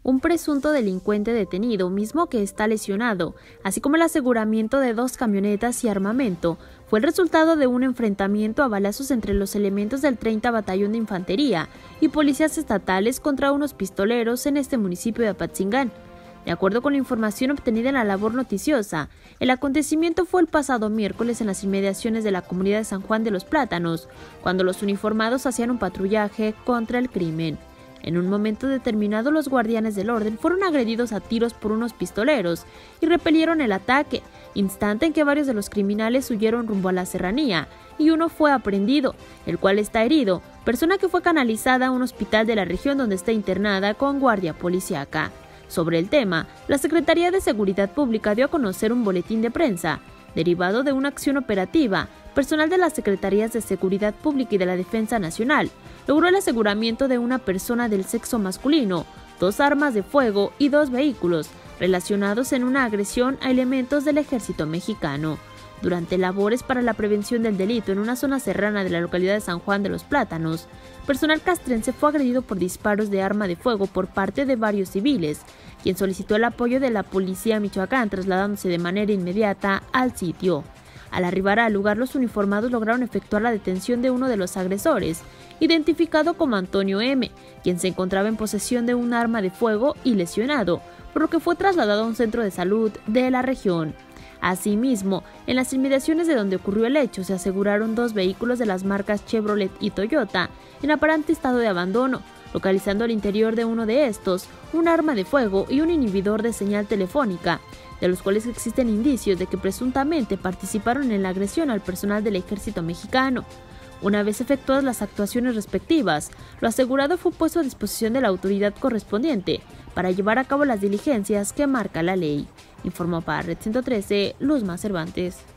un presunto delincuente detenido, mismo que está lesionado, así como el aseguramiento de 2 camionetas y armamento, fue el resultado de un enfrentamiento a balazos entre los elementos del 30 Batallón de Infantería y policías estatales contra unos pistoleros en este municipio de Apatzingán. De acuerdo con la información obtenida en la labor noticiosa, el acontecimiento fue el pasado miércoles en las inmediaciones de la comunidad de San Juan de los Plátanos, cuando los uniformados hacían un patrullaje contra el crimen. En un momento determinado, los guardianes del orden fueron agredidos a tiros por unos pistoleros y repelieron el ataque, instante en que varios de los criminales huyeron rumbo a la serranía y uno fue aprehendido, el cual está herido, persona que fue canalizada a un hospital de la región donde está internada con guardia policíaca. Sobre el tema, la Secretaría de Seguridad Pública dio a conocer un boletín de prensa. Derivado de una acción operativa, personal de las Secretarías de Seguridad Pública y de la Defensa Nacional logró el aseguramiento de una persona del sexo masculino, 2 armas de fuego y 2 vehículos, relacionados en una agresión a elementos del Ejército Mexicano. Durante labores para la prevención del delito en una zona serrana de la localidad de San Juan de los Plátanos, personal castrense fue agredido por disparos de arma de fuego por parte de varios civiles, quien solicitó el apoyo de la policía Michoacán, trasladándose de manera inmediata al sitio. Al arribar al lugar, los uniformados lograron efectuar la detención de uno de los agresores, identificado como Antonio M., quien se encontraba en posesión de un arma de fuego y lesionado, por lo que fue trasladado a un centro de salud de la región. Asimismo, en las inmediaciones de donde ocurrió el hecho se aseguraron 2 vehículos de las marcas Chevrolet y Toyota en aparente estado de abandono, localizando al interior de uno de estos un arma de fuego y un inhibidor de señal telefónica, de los cuales existen indicios de que presuntamente participaron en la agresión al personal del Ejército Mexicano. Una vez efectuadas las actuaciones respectivas, lo asegurado fue puesto a disposición de la autoridad correspondiente para llevar a cabo las diligencias que marca la ley. Informó para Red 113, Luzma Cervantes.